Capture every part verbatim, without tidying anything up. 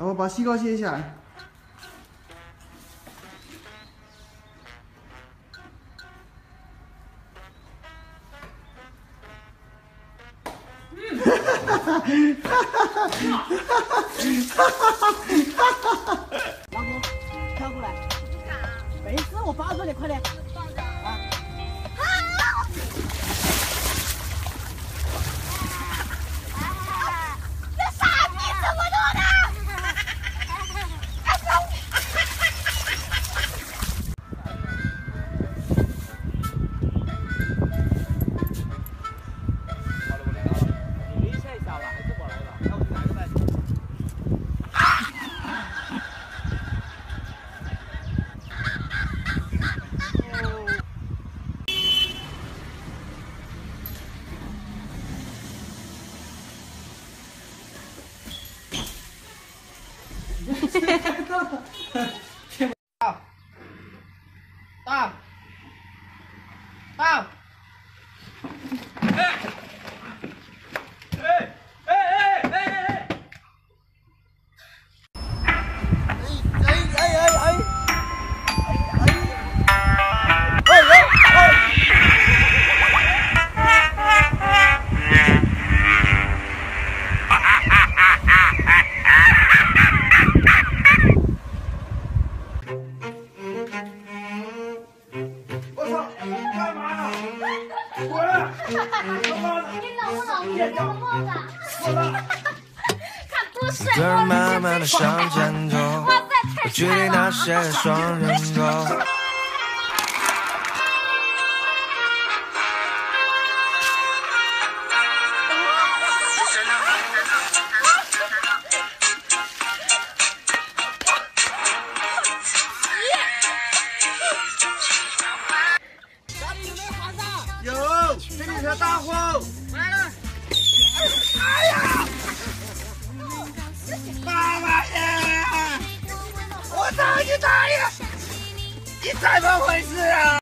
然后把膝盖卸下来。哈哈哈哈哈！老公，跳过来。没事，我抱着你，快点。啊！ 这傻逼怎么弄的？ 到，到，哎，哎，哎哎哎哎！哎哎哎哎哎！哎哎哎！ 一个人慢慢的向前走，不距离那些双人狗。 家里有没有黄鳝？有，这里有条大货，来了。哎呀！ 妈妈呀！我操你大爷！你怎么回事啊？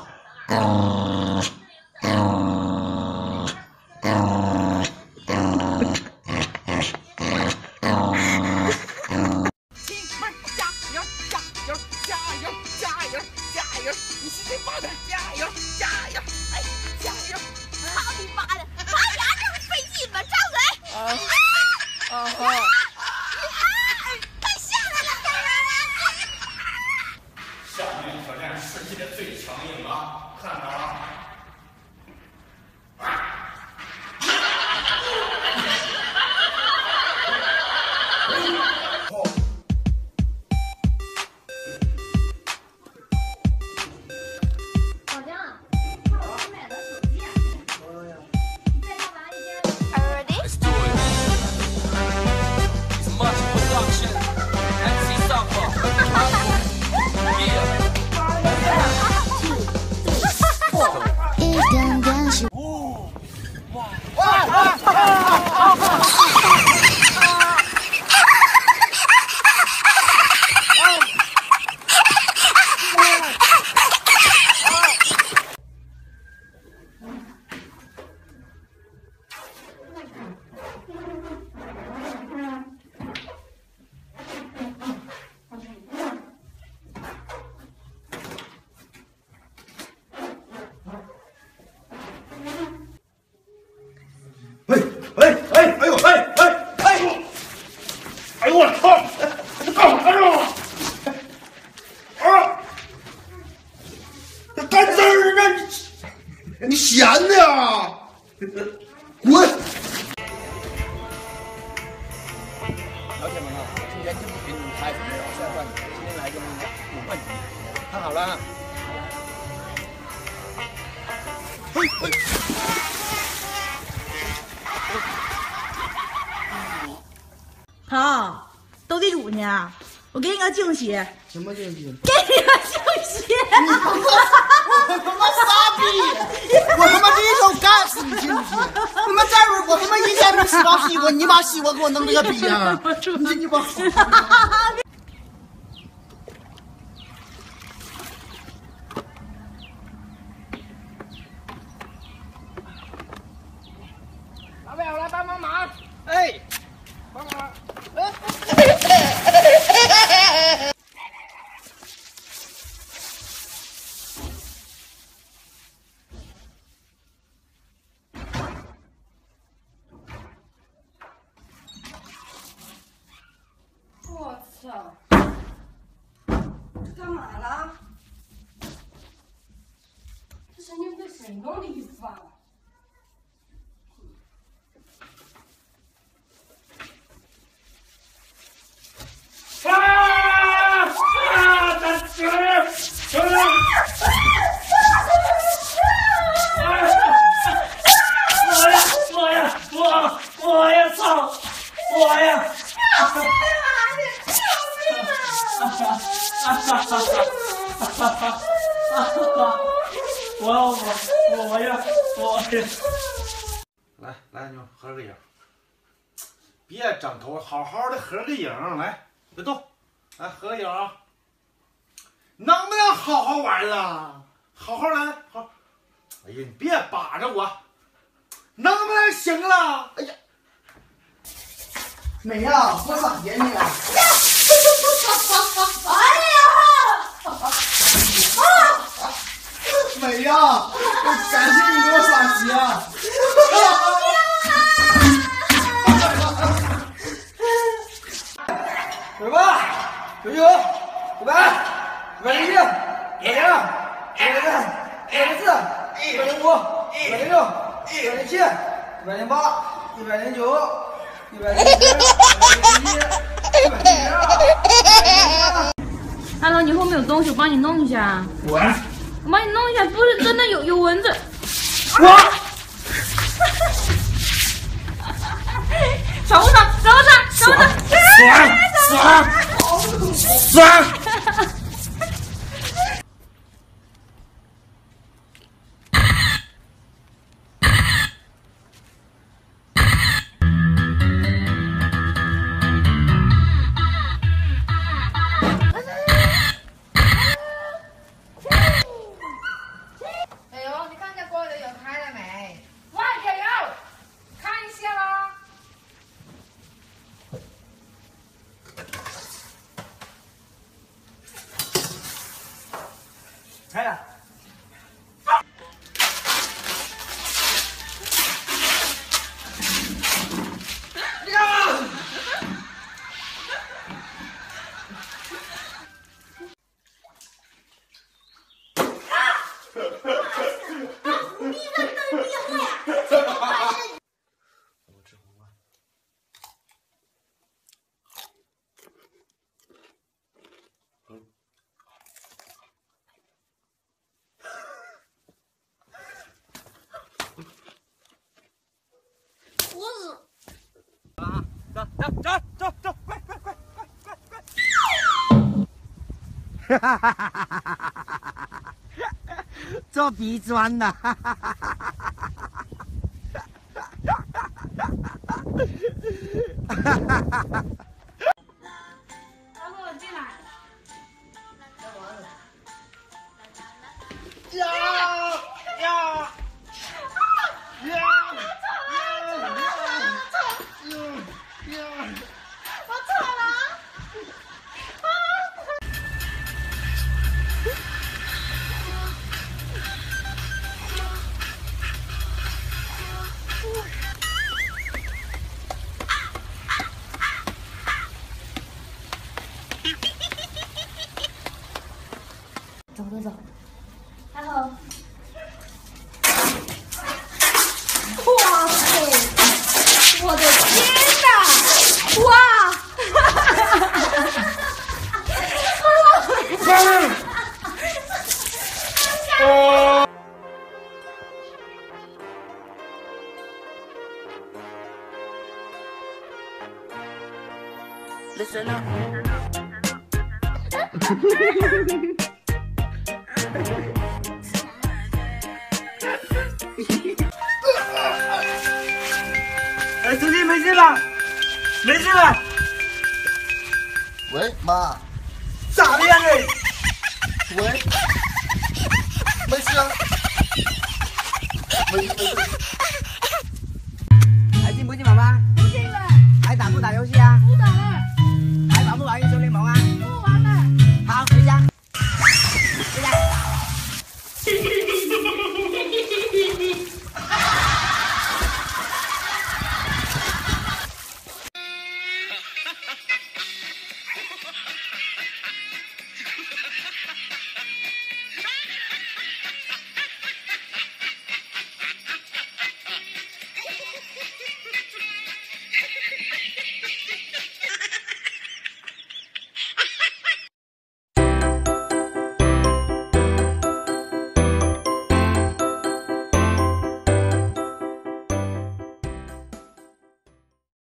亲们加油加油加油加油加油！你是最棒的，加油加油！哎，加油！ 操你妈的！拔牙这么费劲吗？张嘴！ 啊啊哈！ 下面挑战世界最强硬狼，看好了。 老姜，看我新买的手机。你在干嘛？你今天 ready？ Let's do it. It's much production. M C Suffer. Yeah. 一点点是。 哎哎哎！哎呦哎哎哎！哎呦我操！这干啥呢？啊！这干滋儿呢？你你闲的呀？滚！ 老铁们啊，今天这部给你们拍什么了？下段今天来个有问题，看好了啊！嘿嘿。 好，斗地主呢？我给你个惊喜， 什么惊喜？ 给你个惊喜！ 你他妈，我他妈傻逼！我他妈这一手干死你信不信？他妈这会儿我他妈一天没洗把西瓜，你把西瓜给我弄这个逼样！你这你把。老板，我来帮帮忙。哎，帮忙。哎。 操！这干嘛了？这神经病谁弄的衣服啊？ 啊啊！大哥！啊！ 我呀，我我呀，操！我呀！救命啊！你救命啊！我我我呀，我呀！ 来来，你们合个影，别张口，好好的合个影，来，别动，来合个影啊！能不能好好玩啊？好好来，好！哎呀，你别把着我。 能不能行了？哎呀， 美呀，我咋的你了？ 哎呀！ 啊！美呀，感谢你给我撒鞋。 九八，九九，一百，一百零一，一百零二，一百零三，一百零四，一百零五，一百零六。 一百零七，一百零八，一百零九，一百零十，一百零一，一百零二。 Hello， 你后面有东西，我帮你弄一下。 滚！ 我帮你弄一下，不是真的有有蚊子。 我。 爽不爽？爽不爽？爽不爽？ 爽爽爽！开了。走走走走，快快快快快快！哈哈哈哈哈哈！做鼻砖的，哈哈哈哈哈哈！ 老公进来。 呀呀呀！ 走走走 ，Hello。哇塞！我的天哪！哇！ 哦。 Listen up. 哎，兄弟，没事了，没事了。 喂，妈， 咋的呀你？ 喂，没事啊，没事没事。 还进不进宝宝？